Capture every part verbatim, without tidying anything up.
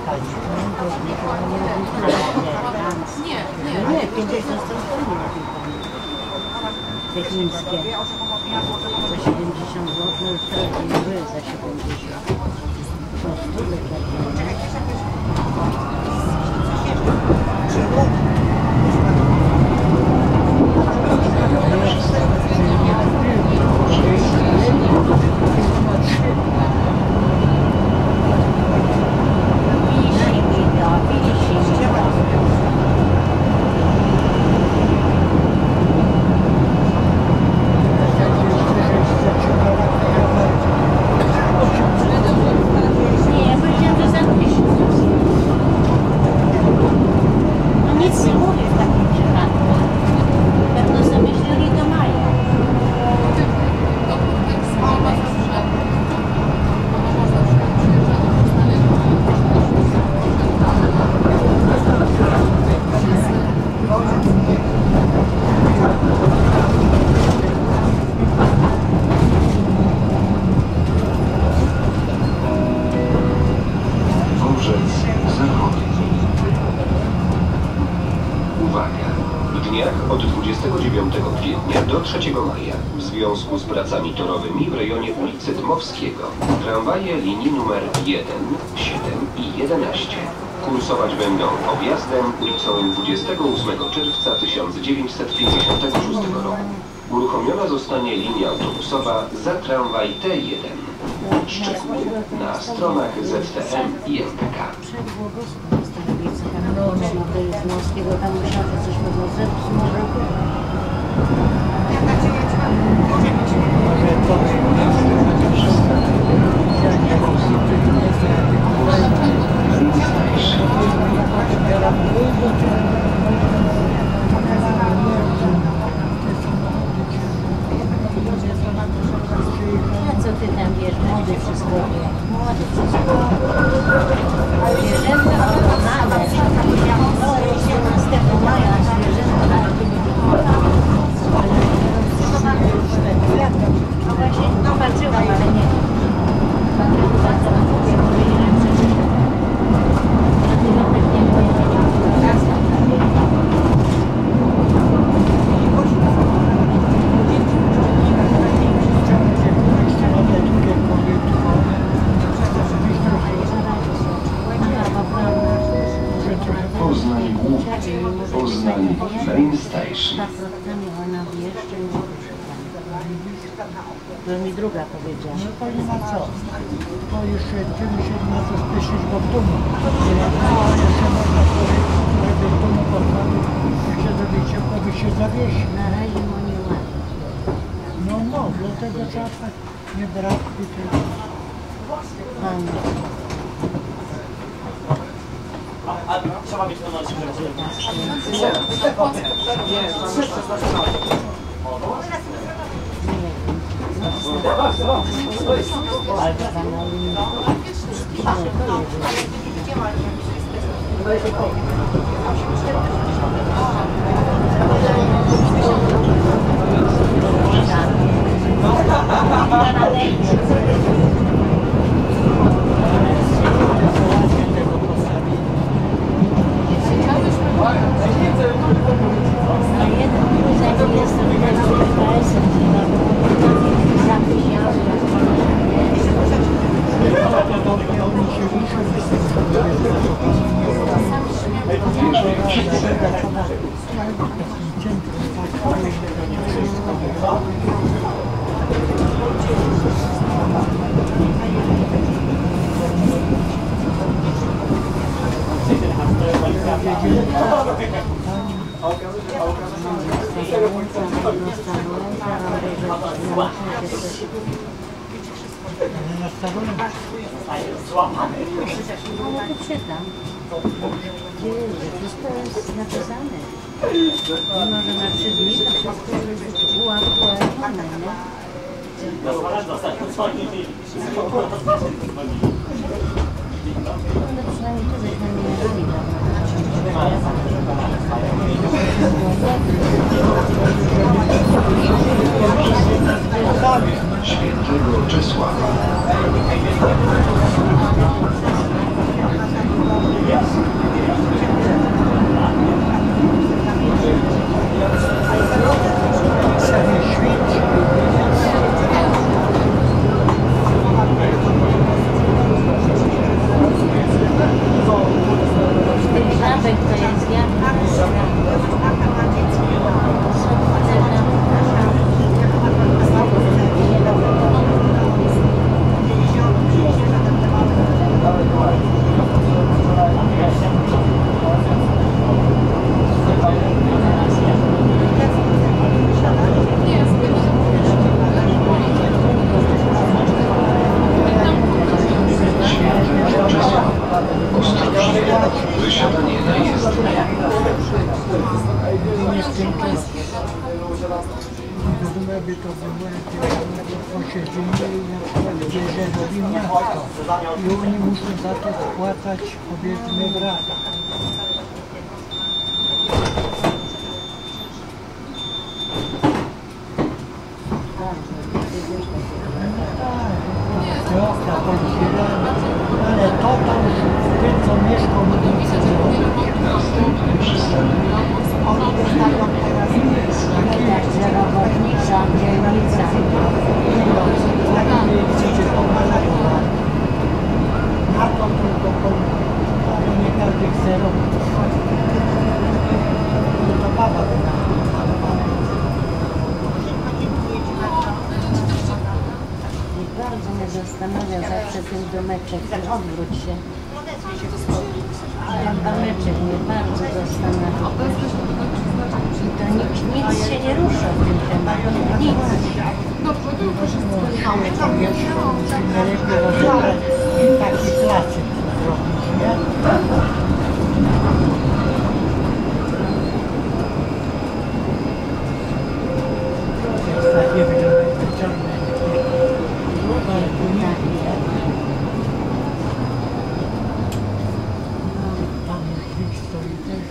Nie, nie. Nie, pięćdziesiąt stopni na tej pani. Technickie. Za siedemdziesiąt złotych, no już teraz nie były za siedemdziesiąt. To stówę czerwone. Od dwudziestego dziewiątego kwietnia do trzeciego maja w związku z pracami torowymi w rejonie ulicy Dmowskiego tramwaje linii numer jeden, siedem i jedenaście kursować będą objazdem ulicą dwudziestego ósmego czerwca tysiąc dziewięćset pięćdziesiątego szóstego roku. Uruchomiona zostanie linia autobusowa za tramwaj T jeden. Szczegóły na stronach Z T M i M P K. No, no, to jest Dmowskiego, tam myślałam, że coś mogło zepsuć, może... A co ty tam wiesz, młody wszystko wie, młody wszystko wie. Zwierzęta oglądane, osiemnastego maja zwierzęta na no właśnie, no patrzyłam, ale nie. Patrzyłam, mówię, powiedziałem, że przeczytam. Na tygodek nie powiedziałam. Poznań Główki, Poznań Main Station. To mi druga powiedziała. No to nie ma co. To jeszcze będziemy się na to spieszyć, bo w domu. Jeszcze można powiedzieć, żeby w domu poprawić, jak się zrobi ciepło, by się zawiesił. Na razie mu nie ładnie. No, no, dlatego trzeba tak nie brakuje tego. Fajnie. A trzeba mieć to na siebie. Ale to tam na linii. Ale to czytam. Wszystko jest napisane. Mimo, że na trzy dni to wszystko jest uaktualnione, nie? Ale przynajmniej tu żeśmy nie mieli. Świętego Czesława. to było jakieś posiedzenie i na przykład bierze robi miasto i oni muszą za to spłacać, powiedzmy, w ratach. Trochę podzielone, ale to tam ten, co mieszkał w ulicy Następny przystanek. Oni dostają teraz jak że robotnicza dzielnica. Chcecie pomagają na to tylko pomagają, ale nie każdy chce robić. No to baba by na to malowała. I bardzo mnie zastanawia zawsze ten domeczek, ten odwróć się. Ten domeczek mnie bardzo zastanawia. I to nic, nic się nie rusza w tym temacie. Nic. Musimy lepiej rozebrać taki klasyk zrobić, nie? Jest takie wyciągnięcie. Ale tu nie. Tam już dźwig stoi też.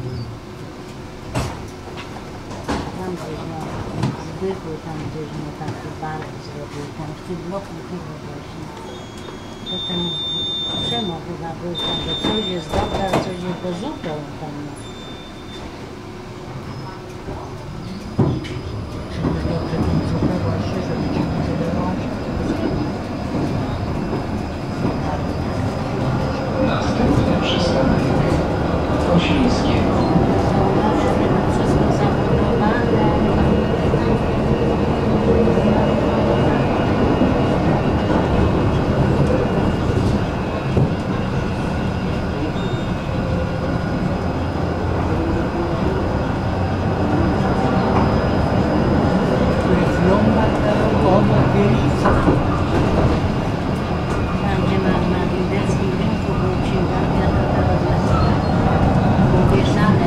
Tam gdzieś no, zwykły tam gdzieś no taki bark zrobił, tam w tym bloku chyba właśnie. To ten Przemo chyba był tam, że coś jest dobre, a coś jest do zupę tam. Żeby dobrze tą zupę właśnie, żeby ci nie wylewać. Następny przystanek. Osińskiego. Żeby to wszystko zabudowane. Tu jest Lombard, Targowo, Wielica. Tam gdzie na, na Wideckim rynku był księgarnia, to teraz jest powieszane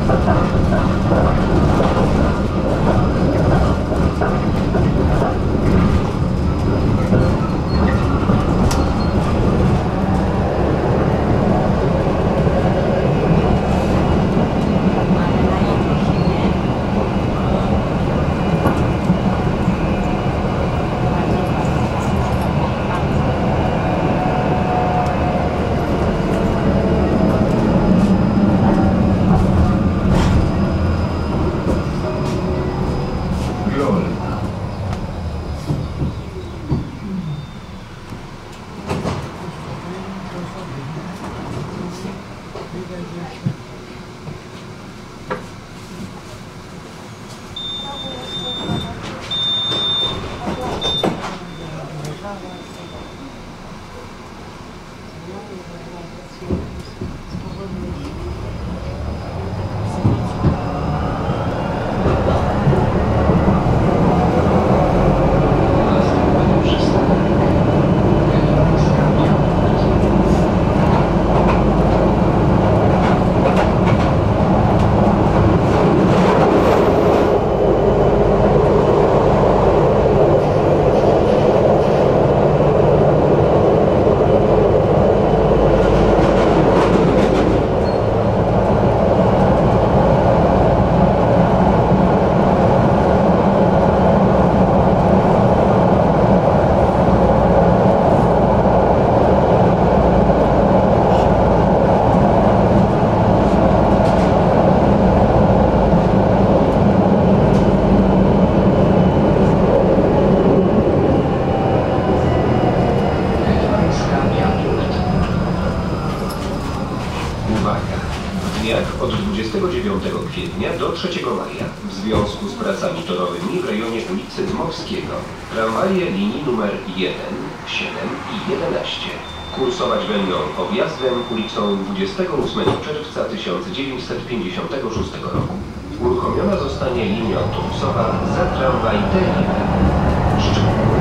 Od dwudziestego dziewiątego kwietnia do trzeciego maja w związku z pracami torowymi w rejonie ulicy Dmowskiego tramwaje linii numer jeden, siedem i jedenaście kursować będą objazdem ulicą dwudziestego ósmego czerwca tysiąc dziewięćset pięćdziesiątego szóstego roku. Uruchomiona zostanie linia autobusowa za tramwaj T jeden.